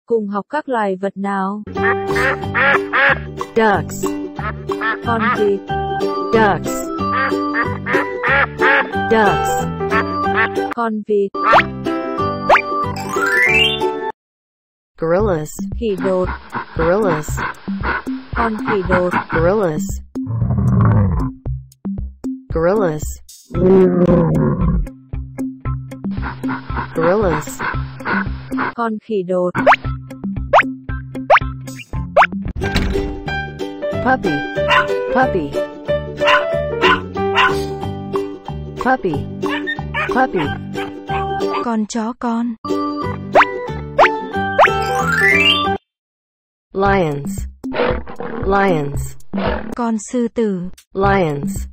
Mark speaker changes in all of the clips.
Speaker 1: Cùng học các loài vật nào.
Speaker 2: Ducks.
Speaker 1: Con vịt.
Speaker 2: Ducks. Ducks.
Speaker 1: Con vịt.
Speaker 2: Gorillas.
Speaker 1: Khỉ đột.
Speaker 2: Gorillas.
Speaker 1: Con khỉ đột.
Speaker 2: Gorillas. Gorillas. Gorillas.
Speaker 1: Con khỉ đột.
Speaker 2: Puppy. Puppy. Puppy. Puppy.
Speaker 3: Con chó con.
Speaker 2: Lions. Lions.
Speaker 3: Con sư tử.
Speaker 2: Lions.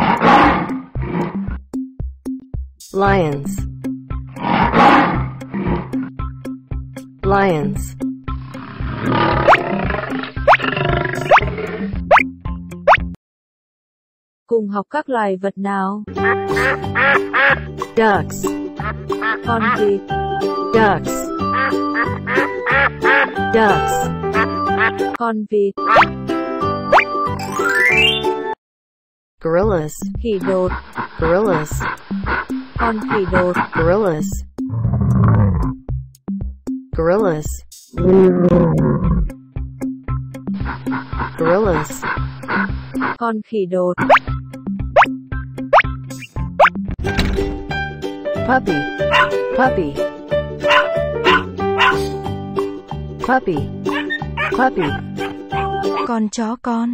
Speaker 2: Lions. Lions.
Speaker 1: Cùng học các loài vật nào.
Speaker 2: Ducks.
Speaker 1: Con vịt.
Speaker 2: Ducks. Ducks.
Speaker 1: Con vịt.
Speaker 2: Gorillas.
Speaker 1: Khỉ đột.
Speaker 2: Gorillas.
Speaker 1: Con khỉ đột.
Speaker 2: Gorillas. Gorillas. Gorillas.
Speaker 1: Con khỉ đột.
Speaker 2: Puppy. Puppy. Puppy. Puppy.
Speaker 3: Con chó con.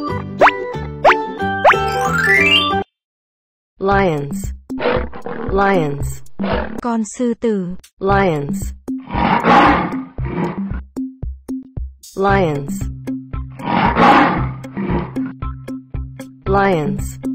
Speaker 2: Lions. Lions.
Speaker 3: Con sư tử.
Speaker 2: Lions. Lions. Lions.